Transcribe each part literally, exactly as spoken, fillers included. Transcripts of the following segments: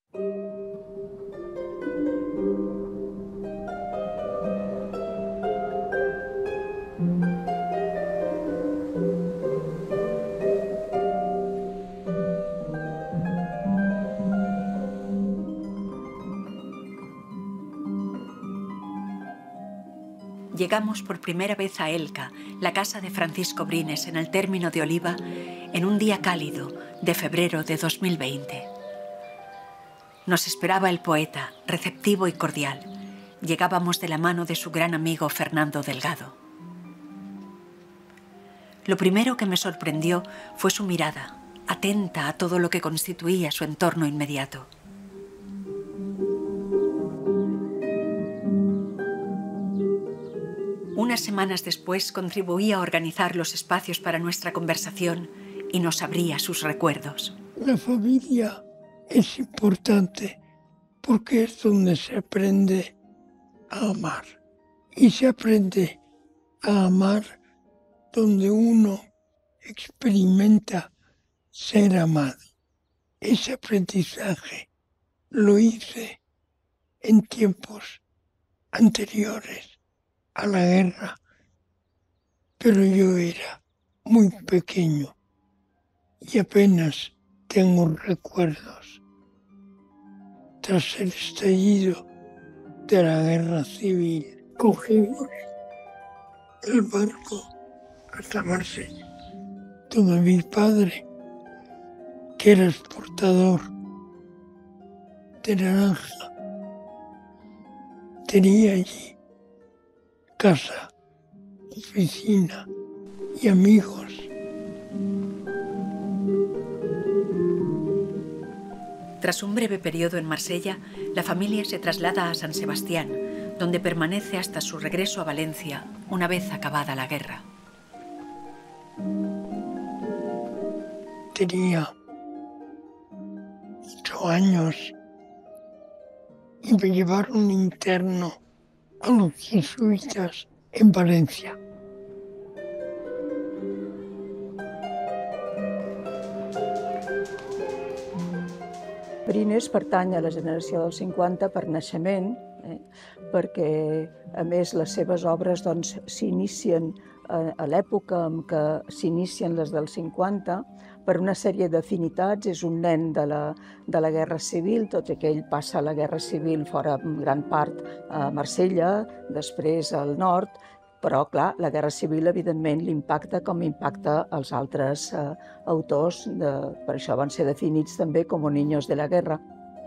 Llegamos por primera vez a Elca, la casa de Francisco Brines, en el término de Oliva, en un día cálido de febrero de dos mil veinte. Nos esperaba el poeta, receptivo y cordial. Llegábamos de la mano de su gran amigo Fernando Delgado. Lo primero que me sorprendió fue su mirada, atenta a todo lo que constituía su entorno inmediato. Unas semanas después contribuía a organizar los espacios para nuestra conversación y nos abría sus recuerdos. La familia es importante porque es donde se aprende a amar. Y se aprende a amar donde uno experimenta ser amado. Ese aprendizaje lo hice en tiempos anteriores a la guerra, pero yo era muy pequeño y apenas tengo recuerdos. Tras el estallido de la guerra civil, cogimos el barco hasta Marsella, donde mi padre, que era exportador de naranja, tenía allí casa, oficina y amigos. Tras un breve periodo en Marsella, la familia se traslada a San Sebastián, donde permanece hasta su regreso a Valencia, una vez acabada la guerra. Tenía ocho años y me llevaron interno a los jesuitas en Valencia. Brines pertany a la generació del cinquanta per naixement, eh, perquè, a més, les seves obres doncs, s'inicien a, a l'època en què s'inicien les del cinquanta, per una sèrie d'afinitats. És un nen de la, de la Guerra Civil, tot i que ell passa la Guerra Civil fora en gran part a Marsella, després al nord, però, clar, la Guerra Civil, evidentment, l'impacta com impacta els altres eh, autors, de, per això van ser definits també com niños de la guerra.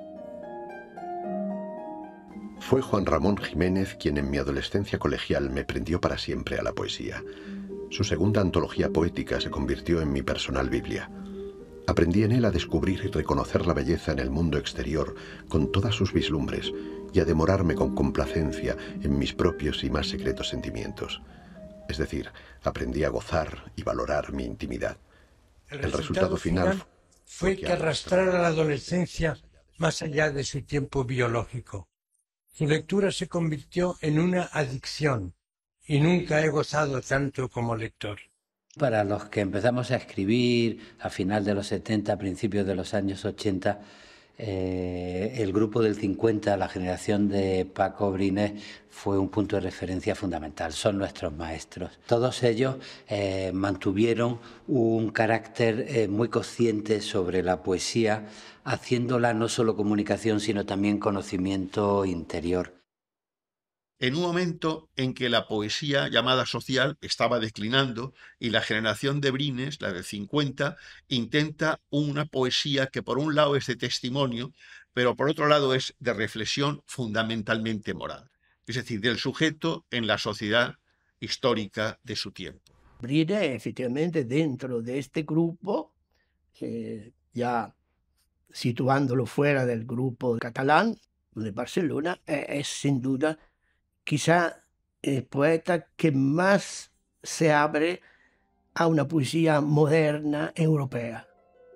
Fue Juan Ramón Jiménez quien en mi adolescencia colegial me prendió para siempre a la poesía. Su segunda antología poética se convirtió en mi personal Biblia. Aprendí en él a descubrir y reconocer la belleza en el mundo exterior con todas sus vislumbres y a demorarme con complacencia en mis propios y más secretos sentimientos. Es decir, aprendí a gozar y valorar mi intimidad. El, el resultado final fue que arrastrara la adolescencia más allá de su tiempo biológico. Su lectura se convirtió en una adicción y nunca he gozado tanto como lector. Para los que empezamos a escribir a final de los setenta, a principios de los años ochenta, eh, el grupo del cincuenta, la generación de Paco Brines, fue un punto de referencia fundamental. Son nuestros maestros. Todos ellos eh, mantuvieron un carácter eh, muy consciente sobre la poesía, haciéndola no solo comunicación, sino también conocimiento interior. En un momento en que la poesía llamada social estaba declinando y la generación de Brines, la del cincuenta, intenta una poesía que por un lado es de testimonio, pero por otro lado es de reflexión fundamentalmente moral, es decir, del sujeto en la sociedad histórica de su tiempo. Brines, efectivamente, dentro de este grupo, eh, ya situándolo fuera del grupo catalán de Barcelona, eh, es sin duda quizá el poeta que más se abre a una poesía moderna europea.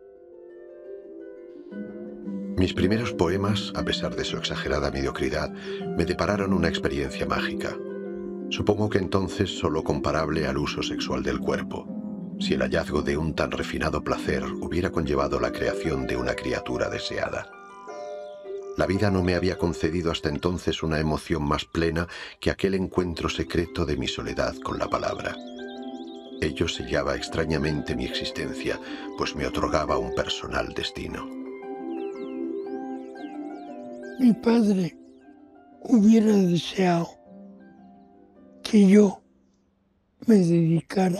Mis primeros poemas, a pesar de su exagerada mediocridad, me depararon una experiencia mágica. Supongo que entonces solo comparable al uso sexual del cuerpo, si el hallazgo de un tan refinado placer hubiera conllevado la creación de una criatura deseada. La vida no me había concedido hasta entonces una emoción más plena que aquel encuentro secreto de mi soledad con la palabra. Ello sellaba extrañamente mi existencia, pues me otorgaba un personal destino. Mi padre hubiera deseado que yo me dedicara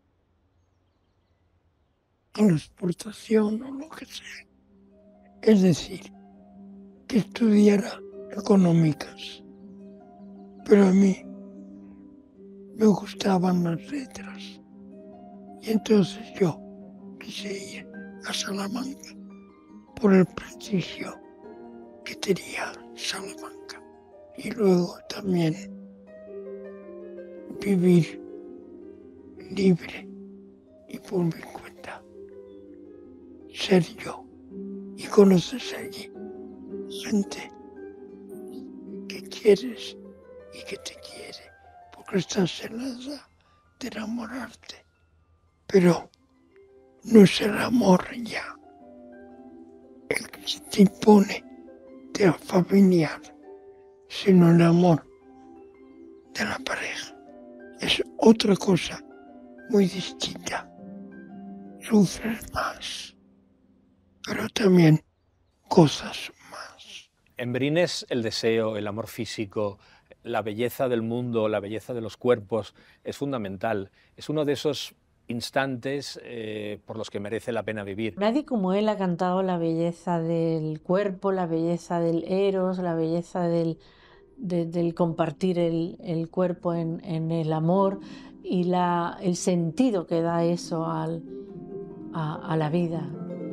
a la exportación o lo que sea. Es decir, que estudiara económicas. Pero a mí me gustaban las letras. Y entonces yo quise ir a Salamanca por el prestigio que tenía Salamanca. Y luego también vivir libre y por mi cuenta. Ser yo y conoces allí gente que quieres y que te quiere, porque estás en la edad de enamorarte. Pero no es el amor ya el que se te impone de la familiar, sino el amor de la pareja. Es otra cosa muy distinta. Sufres más, pero también gozas más. En Brines el deseo, el amor físico, la belleza del mundo, la belleza de los cuerpos es fundamental. Es uno de esos instantes eh, por los que merece la pena vivir. Nadie como él ha cantado la belleza del cuerpo, la belleza del eros, la belleza del, de, del compartir el, el cuerpo en, en el amor y la, el sentido que da eso al, a, a la vida.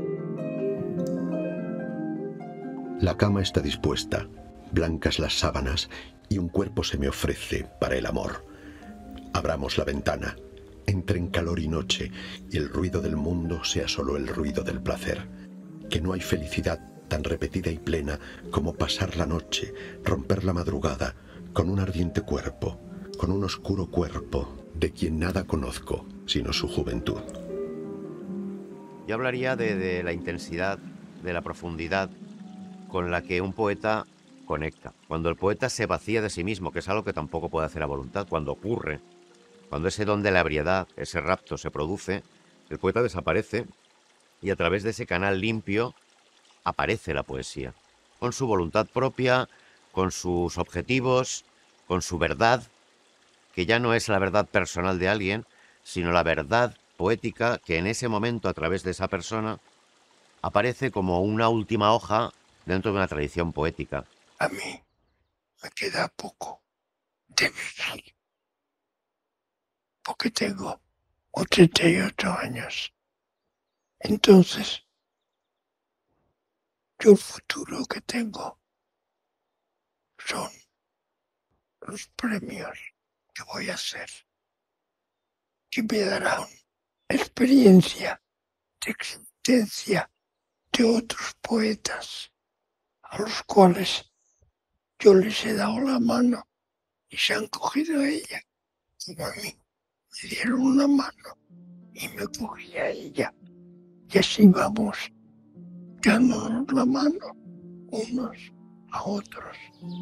La cama está dispuesta, blancas las sábanas y un cuerpo se me ofrece para el amor. Abramos la ventana. Entren calor y noche, y el ruido del mundo sea solo el ruido del placer. Que no hay felicidad tan repetida y plena como pasar la noche, romper la madrugada, con un ardiente cuerpo, con un oscuro cuerpo, de quien nada conozco, sino su juventud. Yo hablaría de, de la intensidad, de la profundidad con la que un poeta conecta. Cuando el poeta se vacía de sí mismo, que es algo que tampoco puede hacer a voluntad, cuando ocurre, cuando ese don de la ebriedad, ese rapto se produce, el poeta desaparece y a través de ese canal limpio aparece la poesía. Con su voluntad propia, con sus objetivos, con su verdad, que ya no es la verdad personal de alguien, sino la verdad poética que en ese momento a través de esa persona aparece como una última hoja dentro de una tradición poética. A mí me queda poco de vivir, porque tengo ochenta y ocho años. Entonces, yo el futuro que tengo son los premios que voy a hacer, que me darán experiencia de existencia de otros poetas a los cuales yo les he dado la mano y se han cogido a ella, como a mí. Me dieron una mano y me cogí a ella. Y así vamos dándonos la mano unos a otros.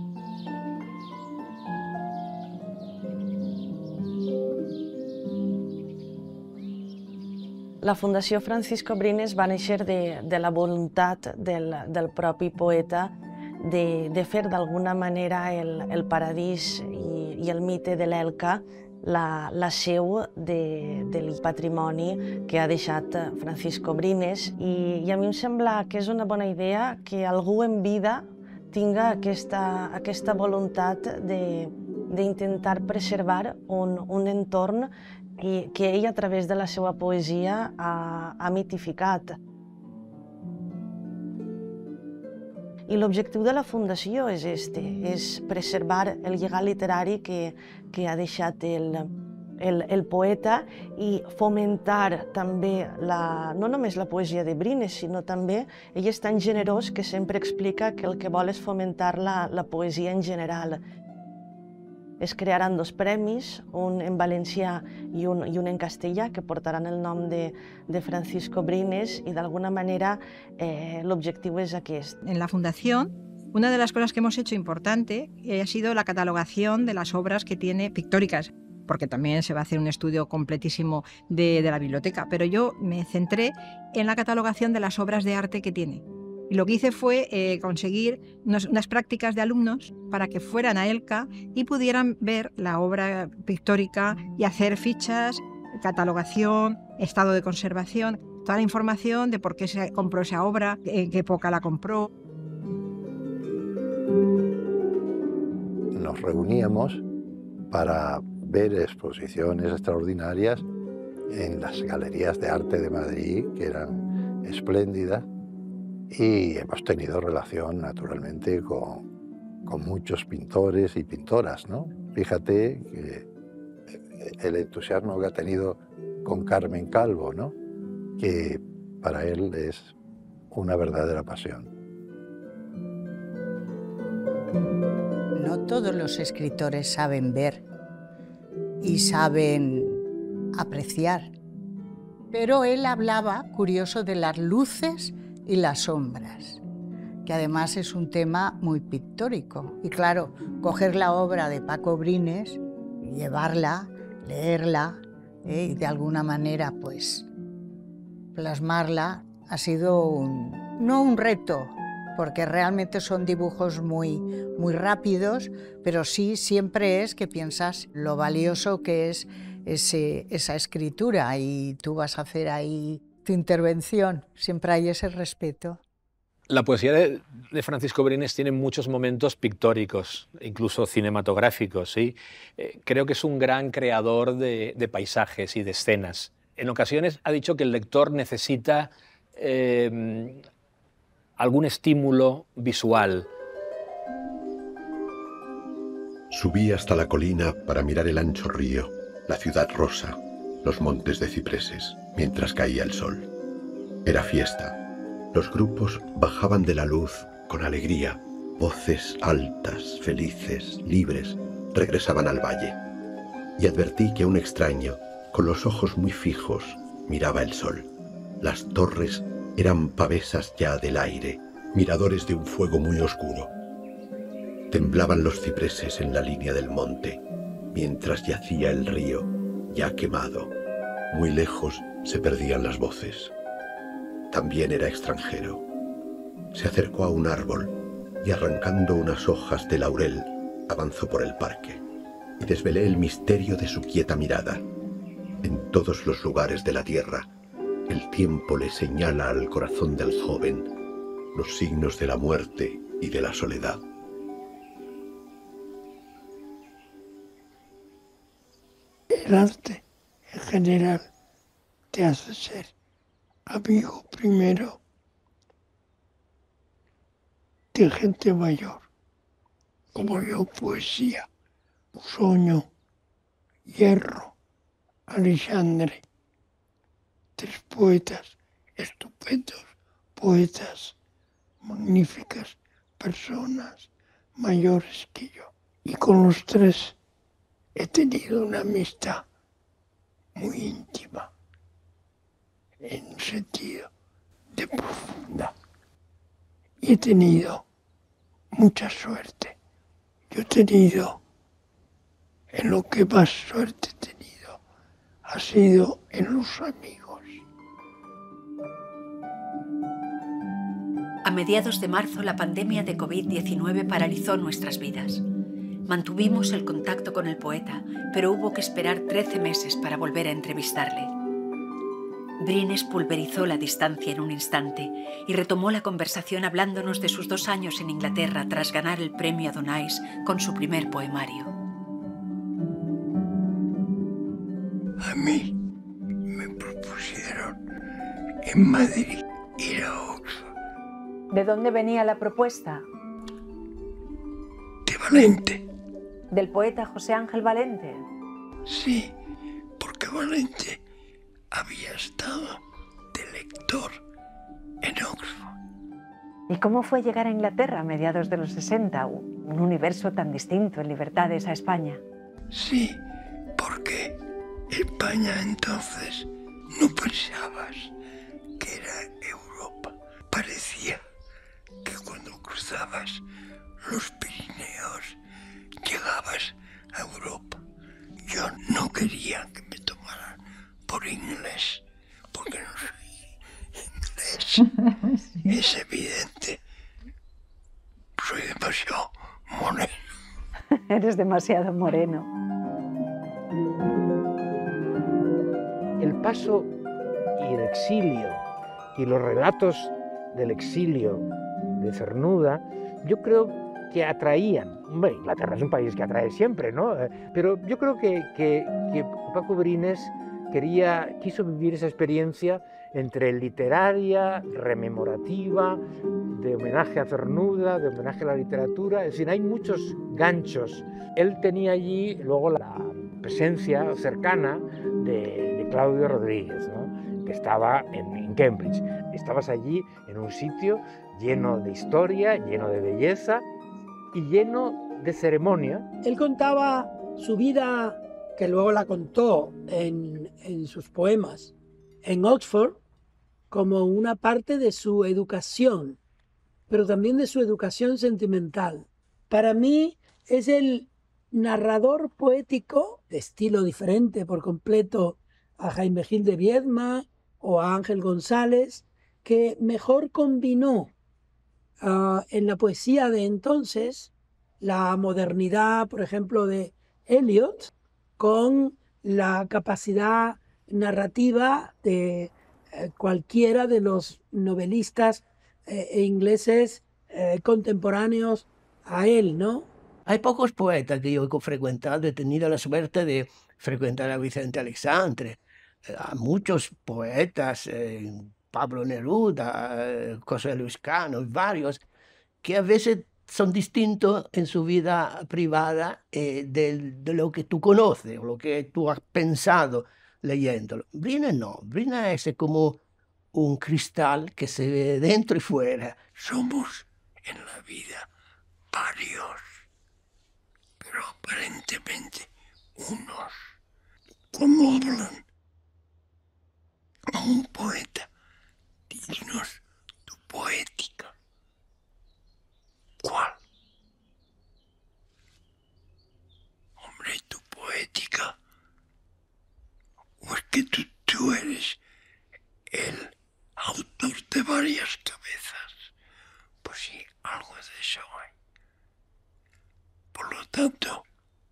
La Fundació Francisco Brines va néixer de, de la voluntat del, del propi poeta de, de fer d'alguna manera el, el paradís i, i el mite de l'Elca la, la seu de, del patrimoni que ha deixat Francisco Brines. I, I a mi em sembla que és una bona idea que algú en vida tinga aquesta, aquesta voluntat d'intentar preservar un, un entorn i que ell, a través de la seva poesia, ha, ha mitificat. I l'objectiu de la Fundació és este, és preservar el llegat literari que, que ha deixat el, el, el poeta i fomentar també, la, no només la poesia de Brines, sinó també, ell és tan generós que sempre explica que el que vol és fomentar la, la poesia en general. Es crearan dos premis, un en valencià i un, i un en castellà, que portaran el nom de, de Francisco Brines, i d'alguna manera eh, l'objectiu és aquest. En la Fundación Una de las cosas que hemos hecho importante ha sido la catalogación de las obras que tiene pictóricas, porque también se va a hacer un estudio completísimo de, de la biblioteca, pero yo me centré en la catalogación de las obras de arte que tiene. Y lo que hice fue eh, conseguir unos, unas prácticas de alumnos para que fueran a Elca y pudieran ver la obra pictórica y hacer fichas, catalogación, estado de conservación, toda la información de por qué se compró esa obra, en qué época la compró. Nos reuníamos para ver exposiciones extraordinarias en las galerías de arte de Madrid, que eran espléndidas, y hemos tenido relación naturalmente con, con muchos pintores y pintoras, ¿no? Fíjate que el entusiasmo que ha tenido con Carmen Calvo, ¿no? Que para él es una verdadera pasión. No todos los escritores saben ver y saben apreciar, pero él hablaba, curioso, de las luces y las sombras, que además es un tema muy pictórico. Y claro, coger la obra de Paco Brines, llevarla, leerla, ¿eh? y de alguna manera pues plasmarla ha sido un, no un reto, porque realmente son dibujos muy, muy rápidos, pero sí siempre es que piensas lo valioso que es ese, esa escritura, y tú vas a hacer ahí tu intervención, siempre hay ese respeto. La poesía de, de Francisco Brines tiene muchos momentos pictóricos, incluso cinematográficos, ¿sí? Eh, creo que es un gran creador de, de paisajes y de escenas. En ocasiones ha dicho que el lector necesita eh, algún estímulo visual. Subí hasta la colina para mirar el ancho río, la ciudad rosa, los montes de cipreses, mientras caía el sol. Era fiesta. Los grupos bajaban de la luz con alegría. Voces altas, felices, libres, regresaban al valle. Y advertí que un extraño, con los ojos muy fijos, miraba el sol. Las torres eran pavesas ya del aire, miradores de un fuego muy oscuro. Temblaban los cipreses en la línea del monte, mientras yacía el río, ya quemado. Muy lejos se perdían las voces. También era extranjero. Se acercó a un árbol y, arrancando unas hojas de laurel, avanzó por el parque. Y desvelé el misterio de su quieta mirada. En todos los lugares de la tierra, el tiempo le señala al corazón del joven los signos de la muerte y de la soledad. El arte, en general, te hace ser amigo primero de gente mayor, como yo, poesía, Sueño, Hierro, Alexandre, tres poetas estupendos, poetas magníficas, personas mayores que yo. Y con los tres he tenido una amistad muy íntima, en un sentido de profunda. Y he tenido mucha suerte. Yo he tenido, en lo que más suerte he tenido, ha sido en los amigos. A mediados de marzo, la pandemia de COVID diecinueve paralizó nuestras vidas. Mantuvimos el contacto con el poeta, pero hubo que esperar trece meses para volver a entrevistarle. Brines pulverizó la distancia en un instante y retomó la conversación hablándonos de sus dos años en Inglaterra tras ganar el premio Adonais con su primer poemario. A mí me propusieron en Madrid ir a Oxford. ¿De dónde venía la propuesta? De Valente. ¿Del poeta José Ángel Valente? Sí, porque Valente había estado de lector en Oxford. ¿Y cómo fue llegar a Inglaterra a mediados de los sesenta, un universo tan distinto en libertades a España? Sí, porque España entonces no pensabas que era Europa. Parecía que cuando cruzabas los Pirineos, llegabas a Europa. Yo no quería que me tomaran por inglés, porque no soy inglés. Sí. Es evidente. Soy demasiado moreno. Eres demasiado moreno. El paso y el exilio y los relatos del exilio de Cernuda, yo creo que atraían. Hombre, Inglaterra es un país que atrae siempre, ¿no? Pero yo creo que, que, que Paco Brines quería, quiso vivir esa experiencia entre literaria, rememorativa, de homenaje a Cernuda, de homenaje a la literatura. Es decir, hay muchos ganchos. Él tenía allí luego la presencia cercana de, de Claudio Rodríguez, ¿no? Que estaba en, en Cambridge. Estabas allí en un sitio lleno de historia, lleno de belleza y lleno de ceremonia. Él contaba su vida, que luego la contó en, en sus poemas, en Oxford, como una parte de su educación, pero también de su educación sentimental. Para mí es el narrador poético, de estilo diferente por completo a Jaime Gil de Viedma o a Ángel González, que mejor combinó uh, en la poesía de entonces la modernidad, por ejemplo, de Eliot, con la capacidad narrativa de eh, cualquiera de los novelistas eh, ingleses eh, contemporáneos a él, ¿no? Hay pocos poetas que yo he frecuentado, he tenido la suerte de frecuentar a Vicente Alexandre, a muchos poetas, eh, Pablo Neruda, eh, José Luis Cano, varios, que a veces son distintos en su vida privada eh, de, de lo que tú conoces o lo que tú has pensado leyéndolo. Brines no, Brines es como un cristal que se ve dentro y fuera. Somos en la vida varios, pero aparentemente unos. ¿Cómo hablan a un poeta? Dinos tu poética. ¿Cuál? Hombre, tu poética. ¿O es que tú, tú eres el autor de varias cabezas? Pues sí, algo de eso hay. Por lo tanto,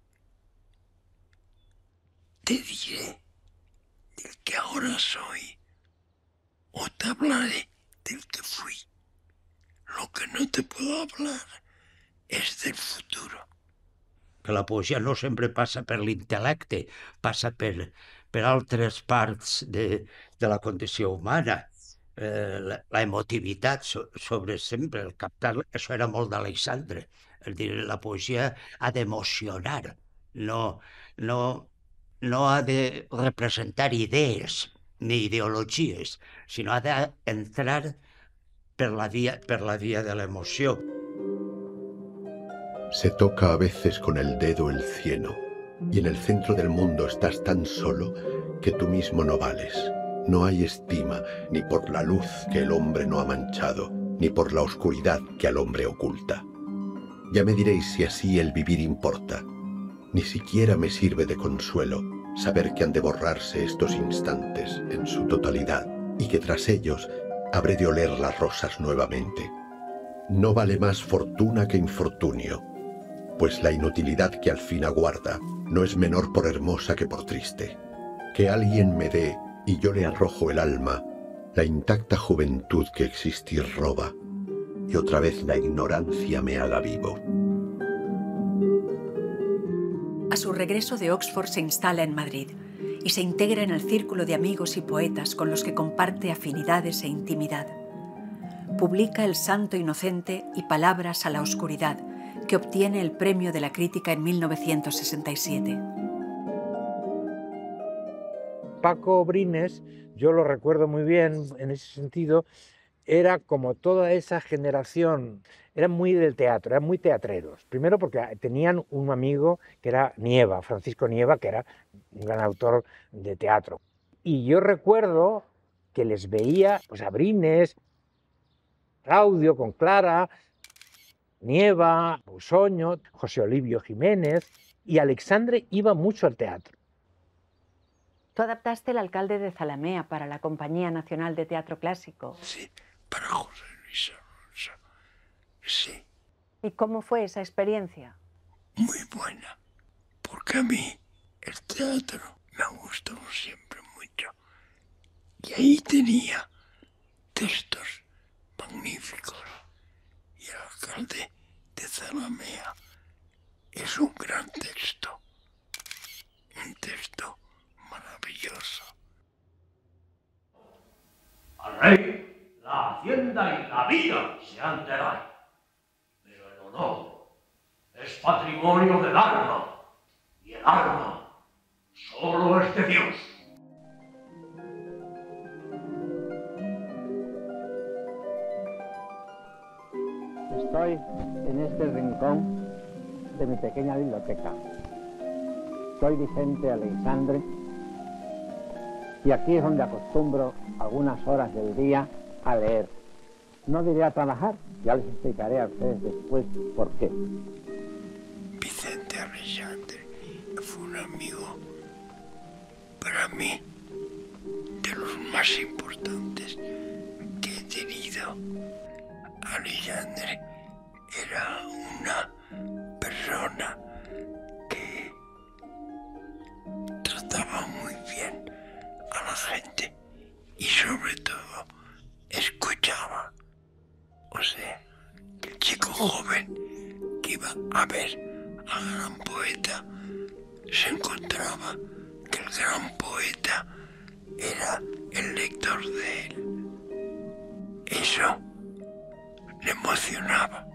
te diré del que ahora soy, o te hablaré del que fui. Lo que no te puedo hablar és del futuro. Que la poesia no sempre passa per l'intel·lecte, passa per, per altres parts de, de la condició humana. Eh, la, la emotivitat so, sobre sempre, el captar, això era molt d'Alexandre. És dir, la poesia ha d'emocionar, no, no, no ha de representar idees ni ideologies, sinó ha d'entrar per la vía, per la vía de la emoción. Se toca a veces con el dedo el cieno, y en el centro del mundo estás tan solo que tú mismo no vales. No hay estima ni por la luz que el hombre no ha manchado, ni por la oscuridad que al hombre oculta. Ya me diréis si así el vivir importa. Ni siquiera me sirve de consuelo saber que han de borrarse estos instantes en su totalidad, y que tras ellos habré de oler las rosas nuevamente. No vale más fortuna que infortunio, pues la inutilidad que al fin aguarda no es menor por hermosa que por triste. Que alguien me dé, y yo le arrojo el alma, la intacta juventud que existir roba, y otra vez la ignorancia me haga vivo. A su regreso de Oxford se instala en Madrid y se integra en el círculo de amigos y poetas con los que comparte afinidades e intimidad. Publica El Santo Inocente y Palabras a la Oscuridad, que obtiene el premio de la crítica en mil novecientos sesenta y siete. Paco Brines, yo lo recuerdo muy bien en ese sentido, era como toda esa generación, eran muy del teatro, eran muy teatreros. Primero porque tenían un amigo que era Nieva, Francisco Nieva, que era un gran autor de teatro. Y yo recuerdo que les veía pues, a Brines, Claudio, con Clara, Nieva, Busoño, José Olivio Jiménez, y Aleixandre iba mucho al teatro. Tú adaptaste El alcalde de Zalamea para la Compañía Nacional de Teatro Clásico. Sí, para José Luis Alonso. Sí. ¿Y cómo fue esa experiencia? Muy buena, porque a mí el teatro me ha gustado siempre mucho. Y ahí tenía textos magníficos. Y El alcalde de Zalamea es un gran texto, un texto maravilloso. Al rey, la hacienda y la vida sean de rey, pero el honor es patrimonio del alma, y el alma solo es de Dios. Estoy en este rincón de mi pequeña biblioteca. Soy Vicente Aleixandre y aquí es donde acostumbro algunas horas del día a leer. No diré a trabajar, ya les explicaré a ustedes después por qué. Vicente Aleixandre fue un amigo para mí de los más importantes que he tenido. Aleixandre era una persona que trataba muy bien a la gente y sobre todo escuchaba. O sea, que el chico joven que iba a ver al gran poeta se encontraba que el gran poeta era el lector de él. Eso le emocionaba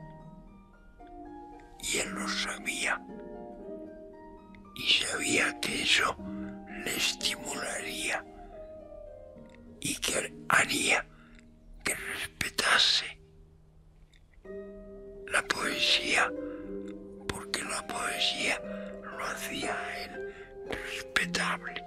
y él lo sabía y sabía que eso le estimularía y que haría que respetase la poesía, porque la poesía lo hacía a él respetable.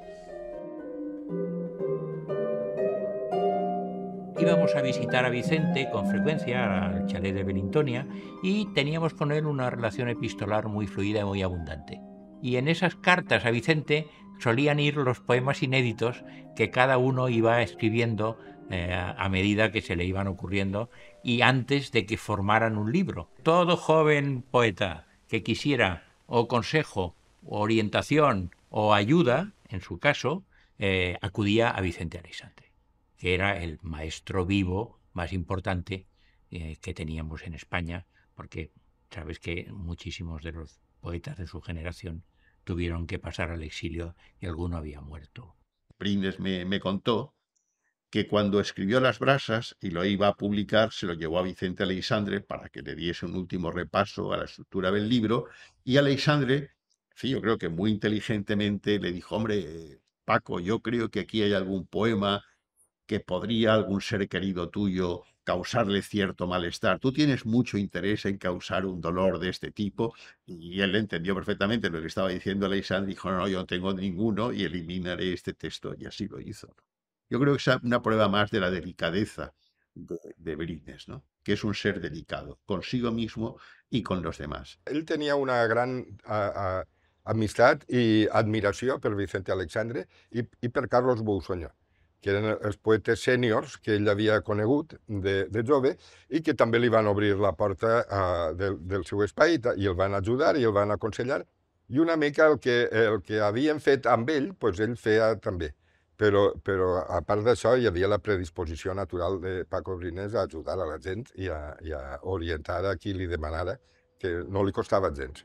Íbamos a visitar a Vicente con frecuencia al chalet de Belintonia y teníamos con él una relación epistolar muy fluida y muy abundante. Y en esas cartas a Vicente solían ir los poemas inéditos que cada uno iba escribiendo eh, a medida que se le iban ocurriendo y antes de que formaran un libro. Todo joven poeta que quisiera o consejo, o orientación o ayuda, en su caso, eh, acudía a Vicente Aleixandre, que era el maestro vivo más importante eh, que teníamos en España, porque sabes que muchísimos de los poetas de su generación tuvieron que pasar al exilio y alguno había muerto. Brines me, me contó que cuando escribió Las brasas y lo iba a publicar, se lo llevó a Vicente Aleixandre para que le diese un último repaso a la estructura del libro, y Aleixandre, sí, yo creo que muy inteligentemente, le dijo: hombre, Paco, yo creo que aquí hay algún poema que podría algún ser querido tuyo causarle cierto malestar. Tú tienes mucho interés en causar un dolor de este tipo. Y él entendió perfectamente lo que estaba diciendo Aleixandre, dijo: no, no, yo no tengo ninguno y eliminaré este texto, y así lo hizo. Yo creo que es una prueba más de la delicadeza de, de Brines, ¿no? Que es un ser delicado consigo mismo y con los demás. Ell tenia una gran a, a, amistat i admiració per Vicente Aleixandre i, i per Carlos Busoño, que eren els poetes sèniors que ell havia conegut de, de jove i que també li van obrir la porta uh, del, del seu espai i el van ajudar i el van aconsellar. I una mica el que, el que havien fet amb ell, doncs ell feia també. Però, però a part d'això hi havia la predisposició natural de Paco Brines a ajudar a la gent i a, i a orientar a qui li demanara, que no li costava gens.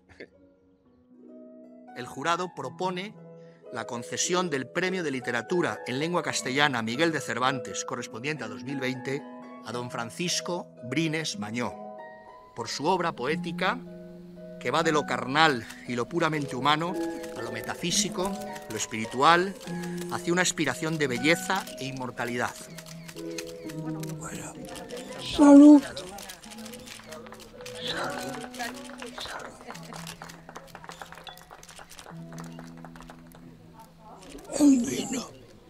El jurado propone la concesión del Premio de Literatura en Lengua Castellana Miguel de Cervantes, correspondiente a dos mil veinte, a don Francisco Brines Mañó, por su obra poética que va de lo carnal y lo puramente humano a lo metafísico, lo espiritual, hacia una aspiración de belleza e inmortalidad. Bueno, salud. El vino,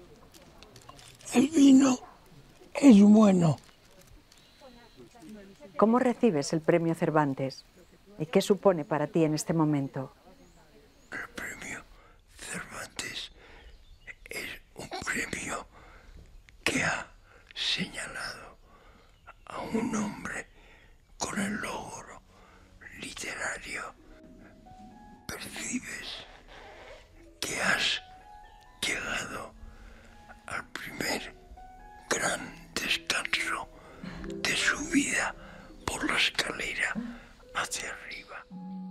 el vino es bueno. ¿Cómo recibes el premio Cervantes? ¿Y qué supone para ti en este momento? El premio Cervantes es un premio que ha señalado a un hombre con el logro literario. Percibes que has llegado al primer gran descanso de su vida por la escalera hacia arriba.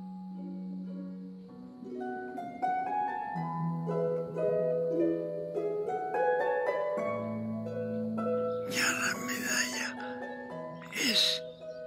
Ya la medalla es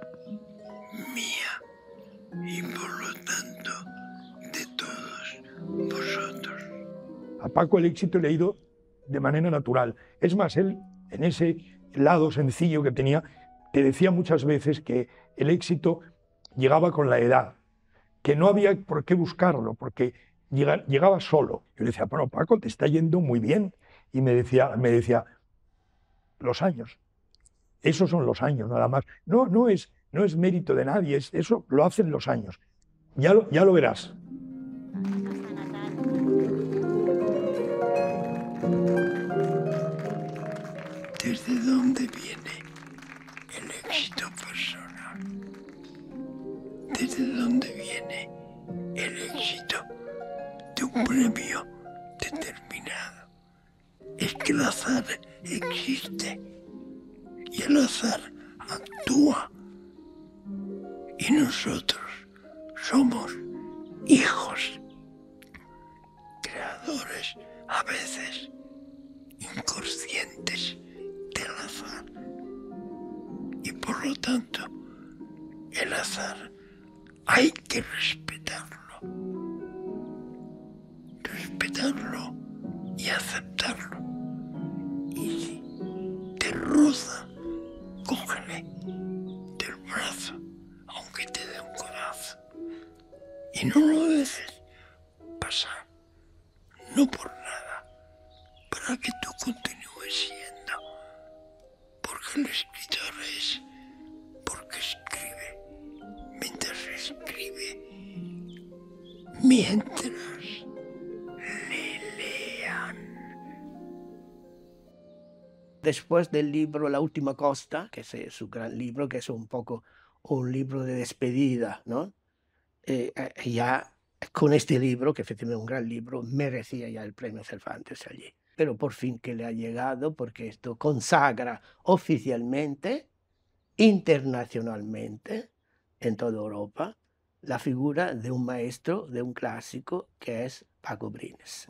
mía y por lo tanto de todos vosotros. A Paco el éxito le ha ido de manera natural. Es más, él, en ese lado sencillo que tenía, te decía muchas veces que el éxito llegaba con la edad, que no había por qué buscarlo, porque llega, llegaba solo. Yo le decía, bueno, Paco, te está yendo muy bien. Y me decía, me decía, los años. Esos son los años, nada más. No, no es, no es mérito de nadie, es, eso lo hacen los años. Ya lo, ya lo verás. ¿Desde dónde viene el éxito personal? ¿Desde dónde viene el éxito de un premio determinado? Es que el azar existe y el azar actúa. Y nosotros somos hijos, creadores a veces inconscientes del azar. Y por lo tanto, el azar hay que respetarlo. Respetarlo y aceptarlo. Y si te roza, cógele del brazo, aunque te dé un codazo. Y no lo dejes pasar, no por nada, para que tú continúes siendo. Porque el escritor es porque escribe, mientras escribe, mientras le lean. Después del libro La última costa, que es su gran libro, que es un poco un libro de despedida, ¿no? Eh, eh, ya con este libro, que efectivamente es un gran libro, merecía ya el premio Cervantes allí. Pero por fin que le ha llegado, porque esto consagra oficialmente, internacionalmente, en toda Europa, la figura de un maestro, de un clásico, que es Paco Brines.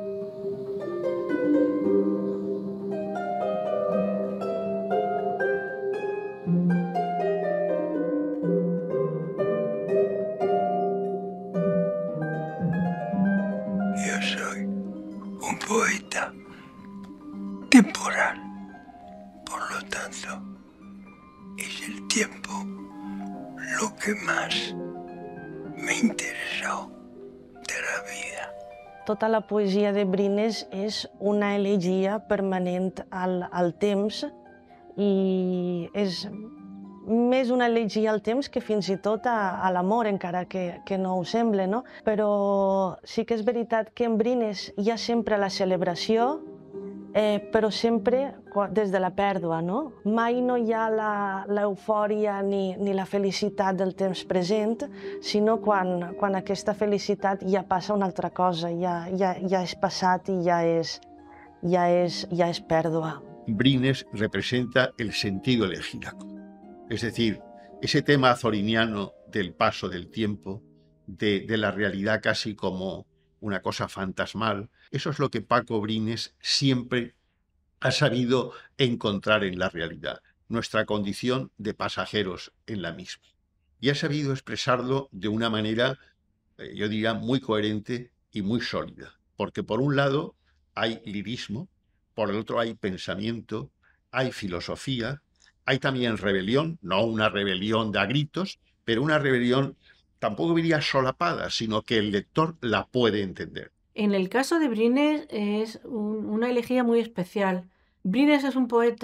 Yo soy un poeta temporal, por lo tanto, es el tiempo lo que más me interesó de la vida. Tota la poesia de Brines és una elegia permanent al, al temps i és més una elegia al temps que fins i tot a, a l'amor, encara que, que no ho sembla, no? Però sí que és veritat que en Brines hi ha sempre la celebració, eh, però sempre des de la pèrdua, no? Mai no hi ha l'eufòria ni, ni la felicitat del temps present, sinó quan, quan aquesta felicitat ja passa una altra cosa, ja, ja, ja és passat i ja és, ja és, ja és pèrdua. Brines representa el sentido elegíaco, es decir, ese tema azoriniano del paso del tiempo, de, de la realidad casi como una cosa fantasmal. Eso es lo que Paco Brines siempre ha sabido encontrar en la realidad, nuestra condición de pasajeros en la misma. Y ha sabido expresarlo de una manera, eh, yo diría, muy coherente y muy sólida, porque por un lado hay lirismo, por el otro hay pensamiento, hay filosofía, hay también rebelión, no una rebelión de a gritos, pero una rebelión tampoco diría solapada, sino que el lector la puede entender. En el caso de Brines es un, una elegía muy especial. Brines es un poeta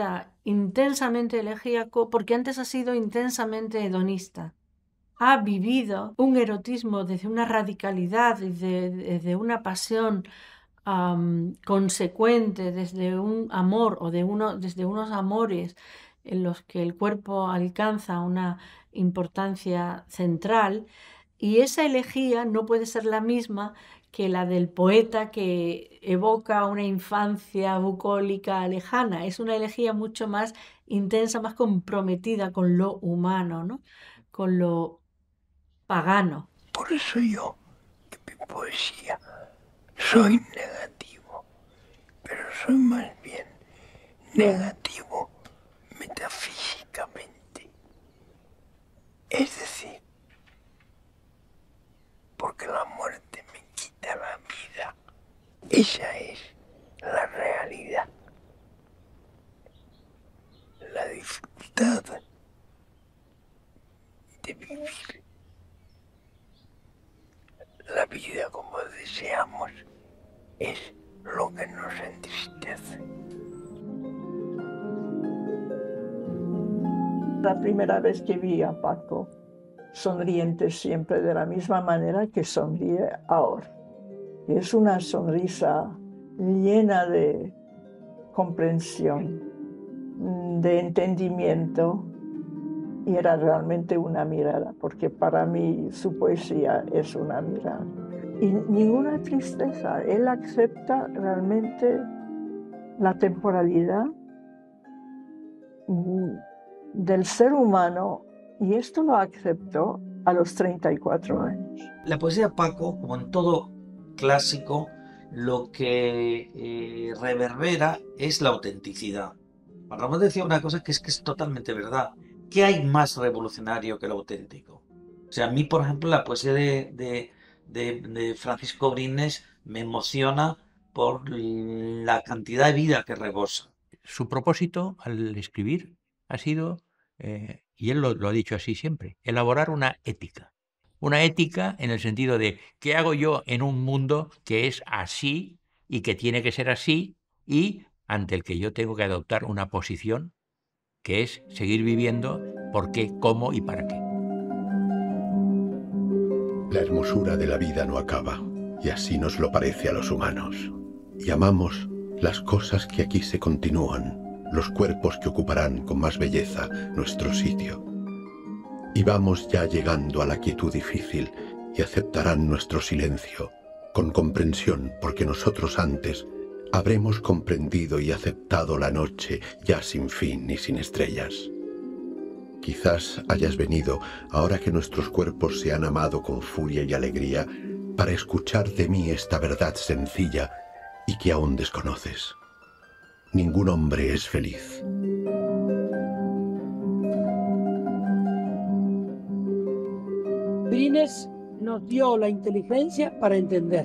intensamente elegíaco porque antes ha sido intensamente hedonista. Ha vivido un erotismo desde una radicalidad, desde, desde una pasión um, consecuente, desde un amor o de uno, desde unos amores en los que el cuerpo alcanza una importancia central, y esa elegía no puede ser la misma que la del poeta que evoca una infancia bucólica lejana. Es una elegía mucho más intensa, más comprometida con lo humano, ¿no? Con lo pagano. Por eso yo, que mi poesía, soy negativo, pero soy más bien negativo metafísicamente. Es decir, porque la muerte me quita la vida. Esa es la realidad. La dificultad de vivir la vida como deseamos es lo que nos entristece. La primera vez que vi a Paco sonriente siempre de la misma manera que sonríe ahora. Es una sonrisa llena de comprensión, de entendimiento, y era realmente una mirada, porque para mí su poesía es una mirada. Y ninguna tristeza, él acepta realmente la temporalidad del ser humano, y esto lo aceptó a los treinta y cuatro años. La poesía de Paco, como en todo clásico, lo que eh, reverbera es la autenticidad. Juan Ramón decía una cosa que es que es totalmente verdad. ¿Qué hay más revolucionario que lo auténtico? O sea, a mí, por ejemplo, la poesía de, de, de, de Francisco Brines me emociona por la cantidad de vida que rebosa. Su propósito al escribir ha sido, eh, y él lo, lo ha dicho así siempre, elaborar una ética. Una ética en el sentido de ¿qué hago yo en un mundo que es así y que tiene que ser así y ante el que yo tengo que adoptar una posición que es seguir viviendo por qué, cómo y para qué? La hermosura de la vida no acaba, y así nos lo parece a los humanos. Y amamos las cosas que aquí se continúan, los cuerpos que ocuparán con más belleza nuestro sitio. Y vamos ya llegando a la quietud difícil, y aceptarán nuestro silencio, con comprensión, porque nosotros antes habremos comprendido y aceptado la noche ya sin fin y sin estrellas. Quizás hayas venido, ahora que nuestros cuerpos se han amado con furia y alegría, para escuchar de mí esta verdad sencilla y que aún desconoces. Ningún hombre es feliz. Brines nos dio la inteligencia para entender.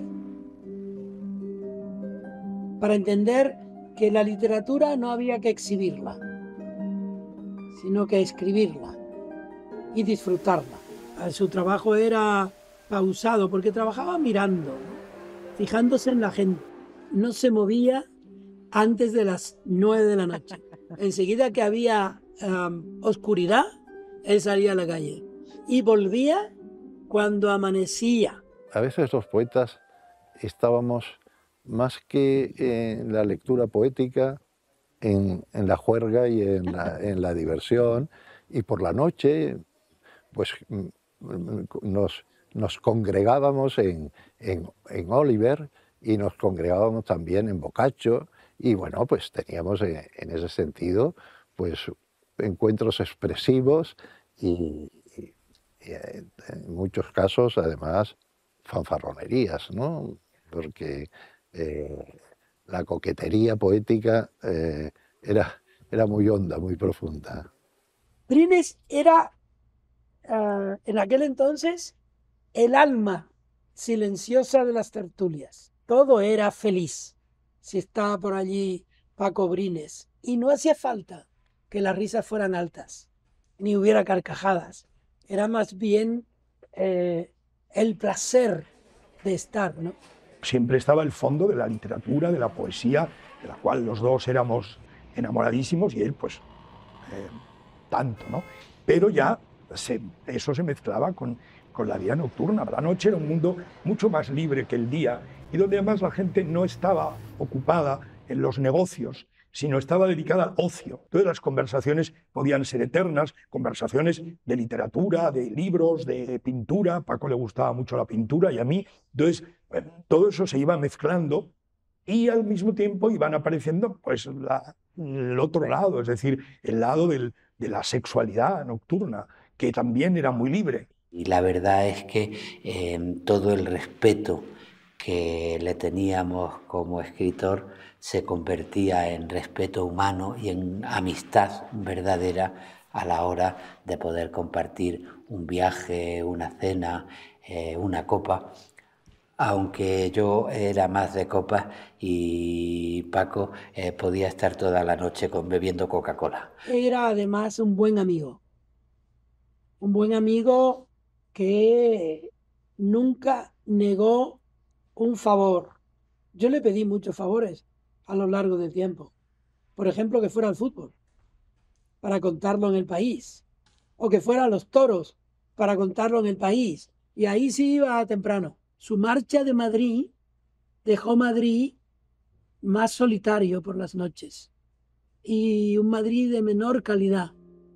Para entender que la literatura no había que exhibirla, sino que escribirla y disfrutarla. Su trabajo era pausado porque trabajaba mirando, ¿no? Fijándose en la gente. No se movía antes de las nueve de la noche. Enseguida que había um, oscuridad, él salía a la calle y volvía cuando amanecía. A veces los poetas estábamos más que en la lectura poética, en, en la juerga y en la, en la diversión, y por la noche pues nos, nos congregábamos en, en, en Oliver y nos congregábamos también en Boccaccio, y bueno, pues teníamos en, en ese sentido pues encuentros expresivos y, y, y en muchos casos además fanfarronerías, ¿no? Porque Eh, la coquetería poética eh, era, era muy honda, muy profunda. Brines era, uh, en aquel entonces, el alma silenciosa de las tertulias. Todo era feliz si estaba por allí Paco Brines. Y no hacía falta que las risas fueran altas, ni hubiera carcajadas. Era más bien eh, el placer de estar, ¿no? Siempre estaba el fondo de la literatura, de la poesía, de la cual los dos éramos enamoradísimos y él pues eh, tanto, ¿no? Pero ya se, eso se mezclaba con, con la vida nocturna. La noche era un mundo mucho más libre que el día y donde además la gente no estaba ocupada en los negocios, sino estaba dedicada al ocio. Entonces las conversaciones podían ser eternas, conversaciones de literatura, de libros, de pintura. A Paco le gustaba mucho la pintura y a mí. Entonces bueno, todo eso se iba mezclando y al mismo tiempo iban apareciendo pues, la, el otro lado, es decir, el lado del, de la sexualidad nocturna, que también era muy libre. Y la verdad es que eh, todo el respeto que le teníamos como escritor se convertía en respeto humano y en amistad verdadera a la hora de poder compartir un viaje, una cena, eh, una copa. Aunque yo era más de copas y Paco eh, podía estar toda la noche con, bebiendo Coca-Cola. Era además un buen amigo. Un buen amigo que nunca negó un favor. Yo le pedí muchos favores a lo largo del tiempo. Por ejemplo, que fuera al fútbol, para contarlo en El País. O que fuera a los toros, para contarlo en El País. Y ahí sí iba temprano. Su marcha de Madrid dejó Madrid más solitario por las noches. Y un Madrid de menor calidad.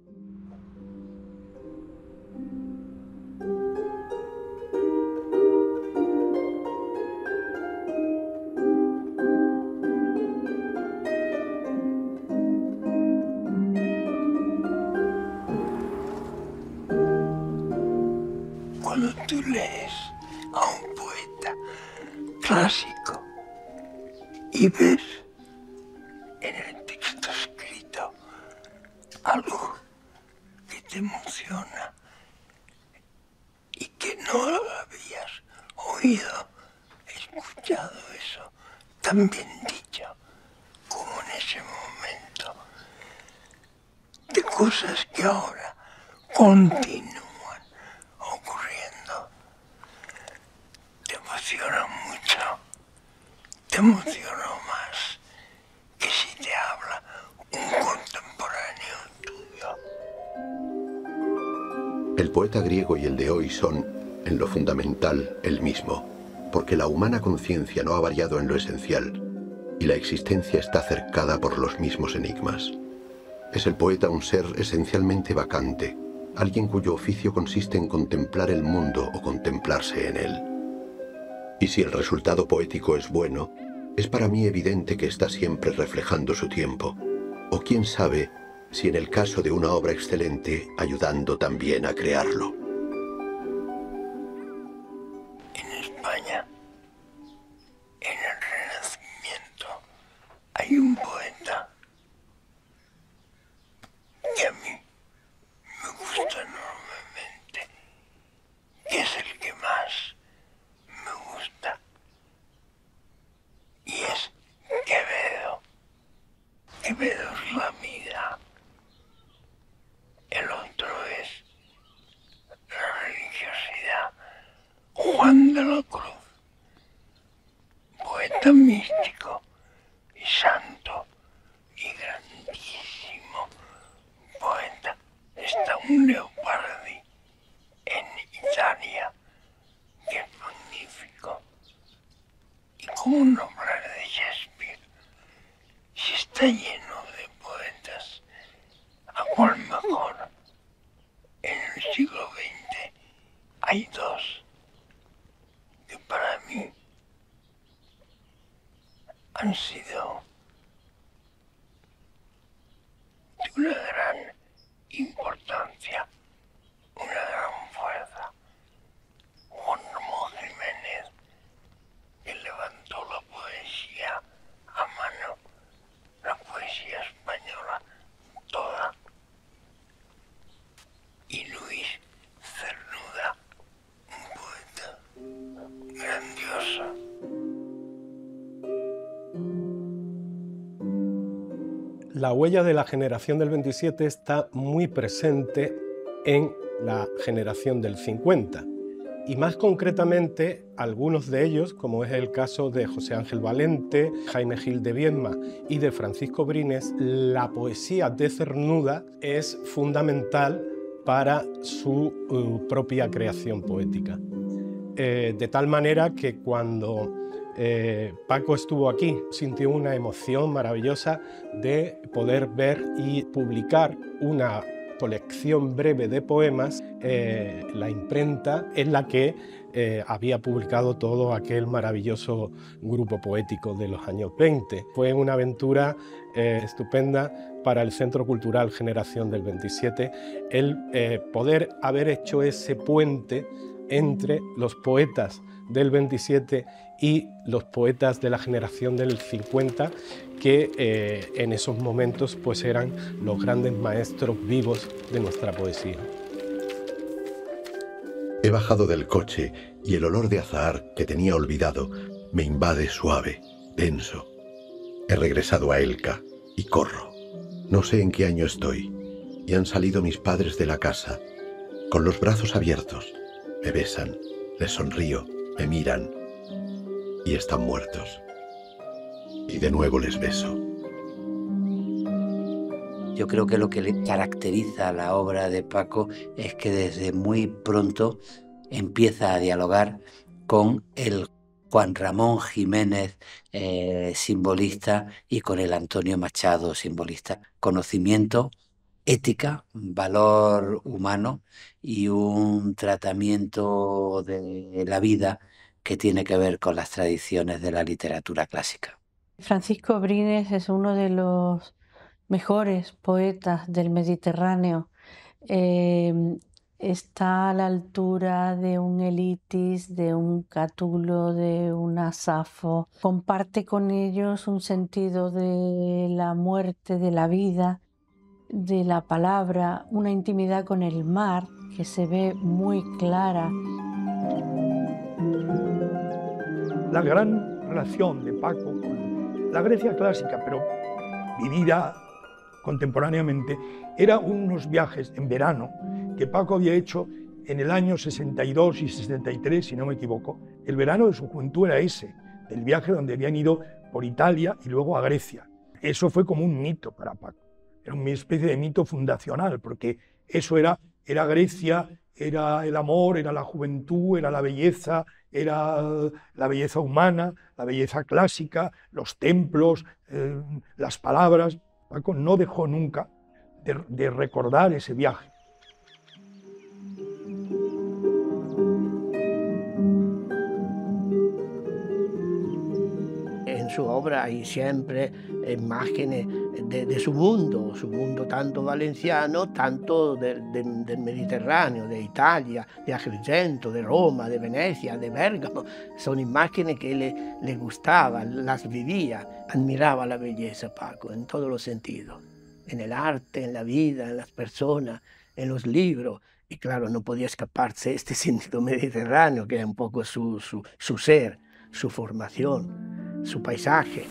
Cuando tú lees a un poeta clásico y ves en el texto escrito algo que te emociona y que no habías oído, escuchado eso tan bien dicho como en ese momento, de cosas que ahora continúan ocurriendo, te emociona mucho, te emociona más que si te habla un contemporáneo tuyo. El poeta griego y el de hoy son, en lo fundamental, el mismo, porque la humana conciencia no ha variado en lo esencial y la existencia está cercada por los mismos enigmas. Es el poeta un ser esencialmente vacante, alguien cuyo oficio consiste en contemplar el mundo o contemplarse en él. Y si el resultado poético es bueno, es para mí evidente que está siempre reflejando su tiempo, o quién sabe si en el caso de una obra excelente, ayudando también a crearlo. En España, en el Renacimiento, hay un poeta que a mí me gusta enormemente, que es el que más me gusta, y es Quevedo. Quevedo es la vida, el otro es la religiosidad. Juan de la Cruz, poeta místico y santo y grandísimo poeta. Está un Leopardi en Italia que es magnífico. Y cómo nombrar de Shakespeare si está lleno de poetas. ¿A cuál mejor? En el siglo veinte hay dos que para mí han sido de una gran importancia, una gran fuerza. Juan Ramón Jiménez, que levantó la poesía a mano, la poesía española toda, y Luis Cernuda, un poeta grandioso. La huella de la generación del veintisiete está muy presente en la generación del cincuenta. y más concretamente algunos de ellos, como es el caso de José Ángel Valente, Jaime Gil de Viedma y de Francisco Brines, la poesía de Cernuda es fundamental para su uh, propia creación poética. Eh, de tal manera que cuando eh, Paco estuvo aquí, sintió una emoción maravillosa de poder ver y publicar una colección breve de poemas, eh, la imprenta en la que eh, había publicado todo aquel maravilloso grupo poético de los años veinte. Fue una aventura eh, estupenda para el Centro Cultural Generación del veintisiete, el eh, poder haber hecho ese puente entre los poetas del veintisiete y los poetas de la generación del cincuenta, que eh, en esos momentos pues eran los grandes maestros vivos de nuestra poesía. He bajado del coche y el olor de azahar que tenía olvidado me invade suave, denso. He regresado a Elca y corro. No sé en qué año estoy y han salido mis padres de la casa, con los brazos abiertos. Me besan, les sonrío, me miran y están muertos. Y de nuevo les beso. Yo creo que lo que le caracteriza a la obra de Paco es que desde muy pronto empieza a dialogar con el Juan Ramón Jiménez eh, simbolista y con el Antonio Machado simbolista. Conocimiento, ética, valor humano y un tratamiento de la vida que tiene que ver con las tradiciones de la literatura clásica. Francisco Brines es uno de los mejores poetas del Mediterráneo. Eh, está a la altura de un Elitis, de un Catulo, de una Safo. Comparte con ellos un sentido de la muerte, de la vida, de la palabra, una intimidad con el mar que se ve muy clara. La gran relación de Paco con la Grecia clásica, pero vivida contemporáneamente, era unos viajes en verano que Paco había hecho en el año sesenta y dos y sesenta y tres, si no me equivoco. El verano de su juventud era ese, el viaje donde habían ido por Italia y luego a Grecia. Eso fue como un mito para Paco, era una especie de mito fundacional, porque eso era, era Grecia, era el amor, era la juventud, era la belleza, era la belleza humana, la belleza clásica, los templos, eh, las palabras. Paco no dejó nunca de, de recordar ese viaje. En su obra hay siempre imágenes de, de su mundo, su mundo tanto valenciano, tanto del, del, del Mediterráneo, de Italia, de Agrigento, de Roma, de Venecia, de Bérgamo. Son imágenes que le, le gustaban, las vivía, admiraba la belleza Paco en todos los sentidos, en el arte, en la vida, en las personas, en los libros. Y claro, no podía escaparse este sentido mediterráneo, que es un poco su, su, su ser, su formación, su paisaje.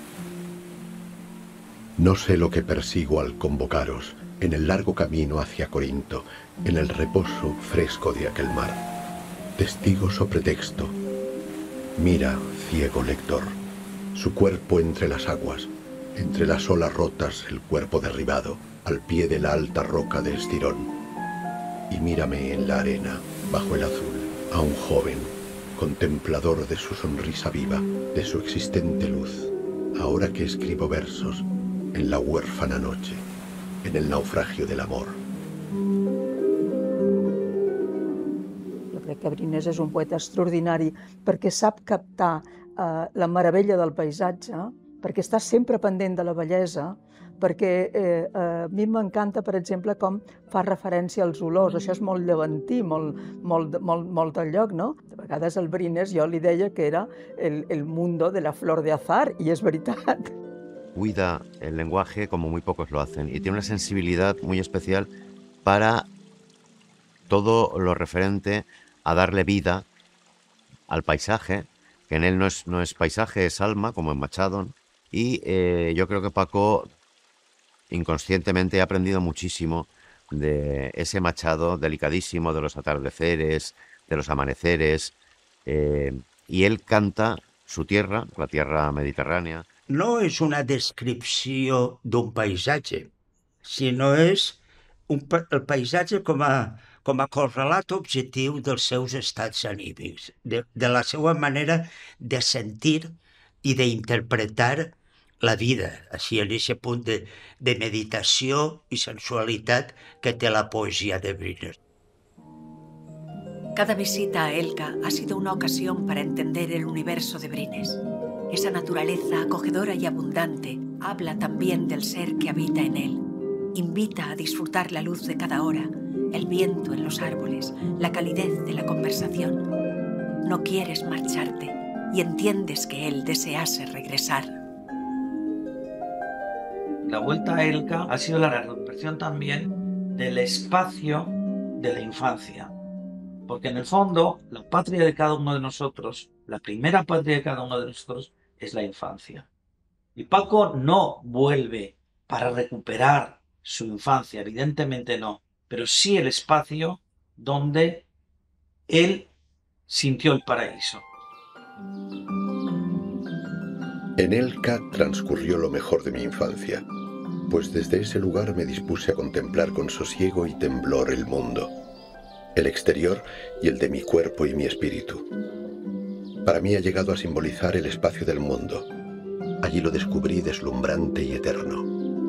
No sé lo que persigo al convocaros en el largo camino hacia Corinto, en el reposo fresco de aquel mar. Testigos o pretexto. Mira, ciego lector, su cuerpo entre las aguas, entre las olas rotas, el cuerpo derribado, al pie de la alta roca de Estirón. Y mírame en la arena, bajo el azul, a un joven, contemplador de su sonrisa viva, de su existente luz, ahora que escribo versos en la huérfana noche, en el naufragio del amor. Jo crec que Brines és un poeta extraordinari perquè sap captar eh, la meravella del paisatge, perquè està sempre pendent de la bellesa, perquè eh, a mi m'encanta, per exemple, com fa referència als olors. Això és molt llevantí, molt, molt, molt, molt del lloc, no? De vegades el Brines jo li deia que era el, el mundo de la flor de azar, i és veritat. Cuida el lenguaje como muy pocos lo hacen y tiene una sensibilidad muy especial para todo lo referente a darle vida al paisaje, que en él no es, no es paisaje, es alma, como en Machado. Y eh, yo creo que Paco inconscientemente ha aprendido muchísimo de ese Machado delicadísimo, de los atardeceres, de los amaneceres, eh, y él canta su tierra, la tierra mediterránea. No és una descripció d'un paisatge, sinó és un, el paisatge com a, com a correlat objectiu dels seus estats anímics, de, de la seva manera de sentir i d'interpretar la vida, així en aquest punt de, de meditació i sensualitat que té la poesia de Brines. Cada visita a Elka ha sido una ocasión para entender el universo de Brines. Esa naturaleza acogedora y abundante habla también del ser que habita en él. Invita a disfrutar la luz de cada hora, el viento en los árboles, la calidez de la conversación. No quieres marcharte y entiendes que él desease regresar. La vuelta a Elka ha sido la recuperación también del espacio de la infancia. Porque en el fondo, la patria de cada uno de nosotros, la primera patria de cada uno de nosotros, es la infancia. Y Paco no vuelve para recuperar su infancia, evidentemente no, pero sí el espacio donde él sintió el paraíso. En Elka transcurrió lo mejor de mi infancia, pues desde ese lugar me dispuse a contemplar con sosiego y temblor el mundo, el exterior y el de mi cuerpo y mi espíritu. Para mí ha llegado a simbolizar el espacio del mundo. Allí lo descubrí deslumbrante y eterno.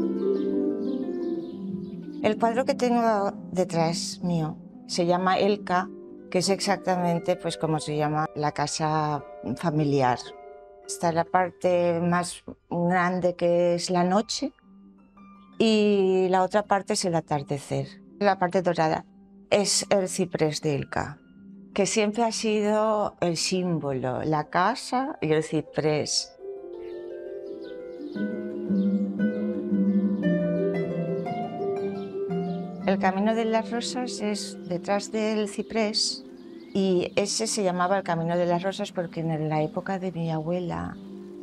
El cuadro que tengo detrás mío se llama Elka, que es exactamente pues como se llama la casa familiar. Está la parte más grande, que es la noche, y la otra parte es el atardecer. La parte dorada es el ciprés de Elka, que siempre ha sido el símbolo, la casa y el ciprés. El Camino de las Rosas es detrás del ciprés, y ese se llamaba el Camino de las Rosas porque en la época de mi abuela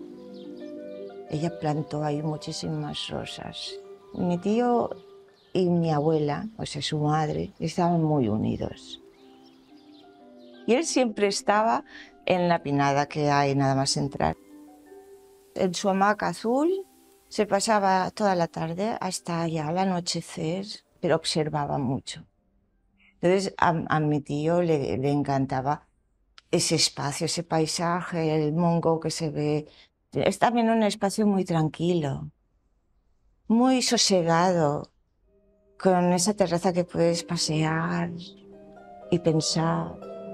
ella plantó ahí muchísimas rosas. Mi tío y mi abuela, o sea, su madre, estaban muy unidos. Y él siempre estaba en la pinada que hay nada más entrar. En su hamaca azul se pasaba toda la tarde hasta ya al anochecer, pero observaba mucho. Entonces a, a mi tío le, le encantaba ese espacio, ese paisaje, el mongo que se ve. Es también un espacio muy tranquilo, muy sosegado, con esa terraza que puedes pasear y pensar.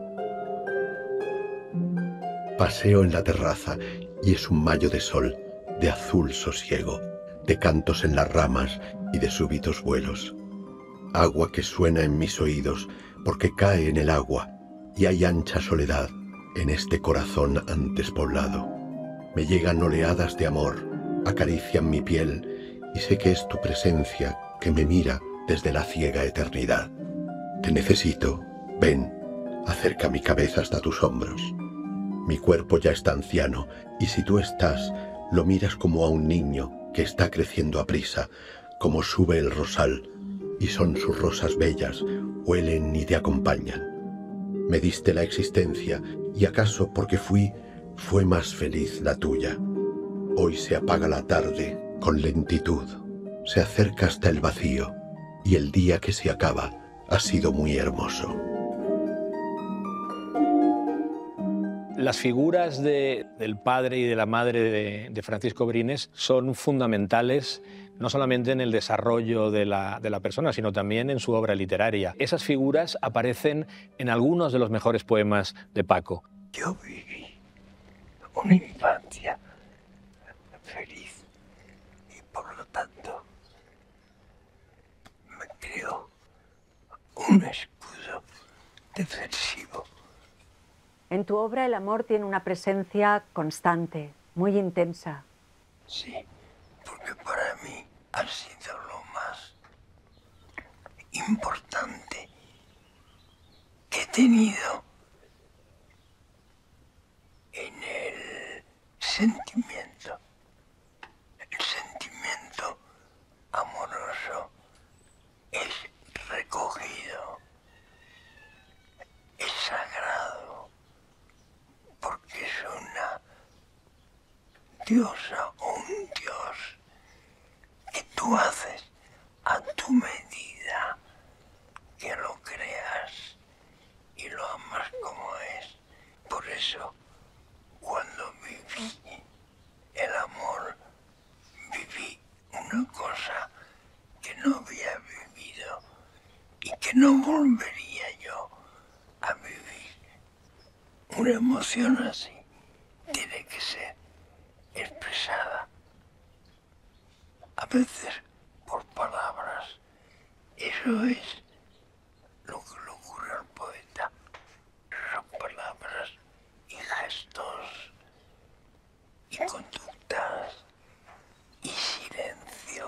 Paseo en la terraza y es un mayo de sol, de azul sosiego, de cantos en las ramas y de súbitos vuelos. Agua que suena en mis oídos porque cae en el agua y hay ancha soledad en este corazón antes poblado. Me llegan oleadas de amor, acarician mi piel y sé que es tu presencia que me mira desde la ciega eternidad. Te necesito, ven, acerca mi cabeza hasta tus hombros. Mi cuerpo ya está anciano y si tú estás, lo miras como a un niño que está creciendo a prisa, como sube el rosal, y son sus rosas bellas, huelen y te acompañan. Me diste la existencia y acaso porque fui, fue más feliz la tuya. Hoy se apaga la tarde con lentitud, se acerca hasta el vacío y el día que se acaba ha sido muy hermoso. Las figuras de, del padre y de la madre de, de Francisco Brines son fundamentales no solamente en el desarrollo de la, de la persona, sino también en su obra literaria. Esas figuras aparecen en algunos de los mejores poemas de Paco. Yo viví una infancia feliz y por lo tanto me creó un escudo defensivo. En tu obra el amor tiene una presencia constante, muy intensa. Sí, porque para mí ha sido lo más importante que he tenido en el sentimiento. El sentimiento amoroso es recogido, es sagrado. diosa o un dios que tú haces a tu medida, que lo creas y lo amas como es. Por eso, cuando viví el amor, viví una cosa que no había vivido y que no volvería yo a vivir. Una emoción así tiene que ser expresada, a veces por palabras. Eso es lo que le ocurre al poeta. Son palabras y gestos y conductas y silencios.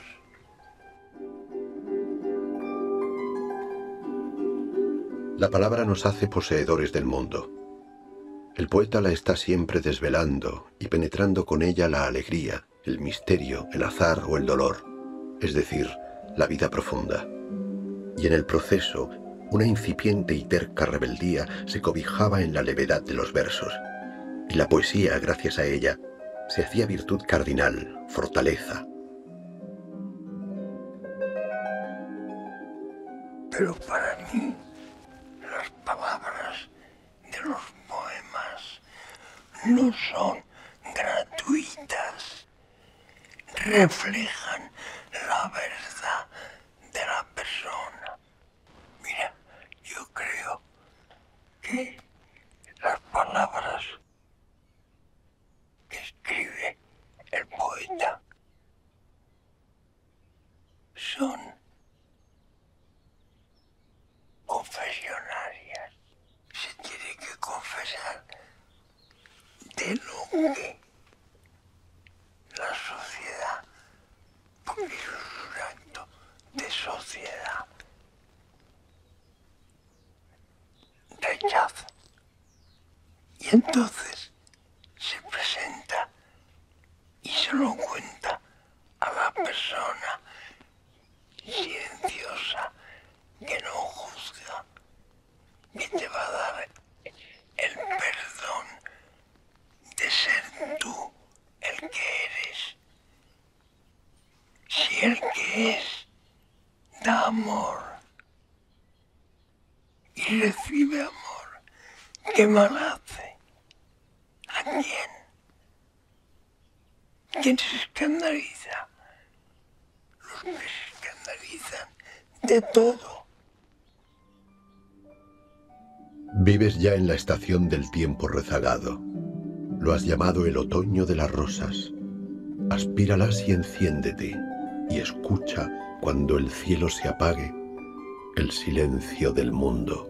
La palabra nos hace poseedores del mundo. El poeta la está siempre desvelando y penetrando con ella la alegría, el misterio, el azar o el dolor, es decir, la vida profunda. Y en el proceso, una incipiente y terca rebeldía se cobijaba en la levedad de los versos, y la poesía, gracias a ella, se hacía virtud cardinal, fortaleza. Pero para mí, las palabras de los poemas no son gratuitas, reflejan la verdad de la persona. Mira, yo creo que las palabras que escribe el poeta son confesionarias. Se tiene que confesar de lo que la sociedad, porque eso es un acto de sociedad, rechaza. Y entonces se presenta y se lo cuenta a la persona silenciosa, que no juzga, que te va a dar el perdón de ser tú el que eres. Si el que es da amor y recibe amor, ¿qué mal hace? ¿A quién? ¿Quién se escandaliza? Los que se escandalizan de todo. Vives ya en la estación del tiempo rezagado. Lo has llamado el otoño de las rosas. Aspíralas y enciéndete, y escucha, cuando el cielo se apague, el silencio del mundo.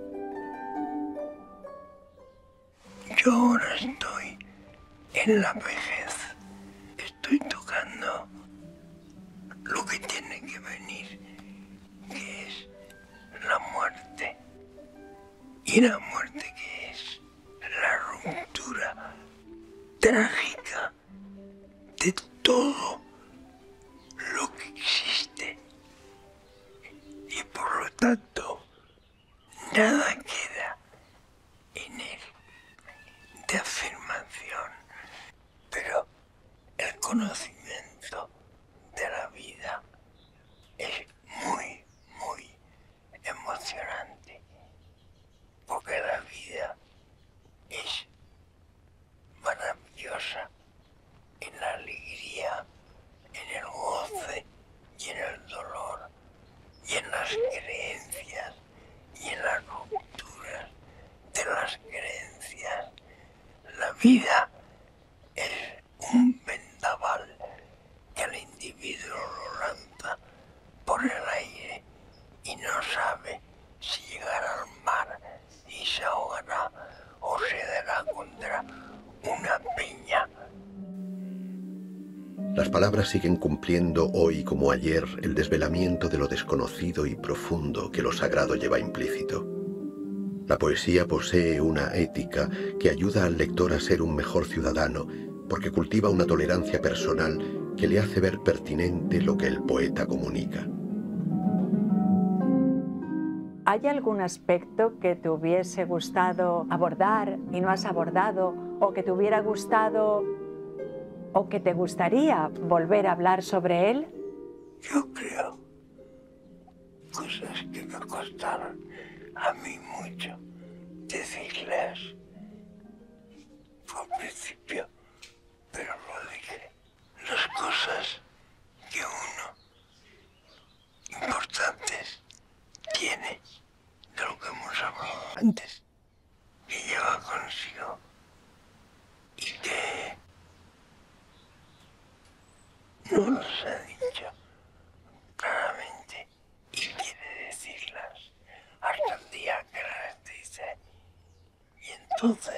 Yo ahora estoy en la vejez. Estoy tocando lo que tiene que venir, que es la muerte. ¿Y la muerte qué es? La ruptura trágica de todo lo que existe. Y por lo tanto, nada queda en él de afirmación. Pero el conocimiento de la vida es muy, muy emocionante, porque la vida es maravillosa en la alegría, en el goce y en el dolor, y en las creencias y en las rupturas de las creencias. La vida es un vendaval que el individuo lo lanza por el aire y no sabe si llegará al mar y se ahogará o se dará contra una peña. Las palabras siguen cumpliendo hoy como ayer el desvelamiento de lo desconocido y profundo que lo sagrado lleva implícito. La poesía posee una ética que ayuda al lector a ser un mejor ciudadano, porque cultiva una tolerancia personal que le hace ver pertinente lo que el poeta comunica. ¿Hay algún aspecto que te hubiese gustado abordar y no has abordado, o que te hubiera gustado o que te gustaría volver a hablar sobre él? Yo creo cosas que me costaron a mí mucho decirlas. Fue al principio, pero lo dije. Las cosas que uno importantes tiene de lo que hemos hablado antes, que lleva consigo y que no nos ha dicho claramente y quiere decirlas hasta el día que las dice. Y entonces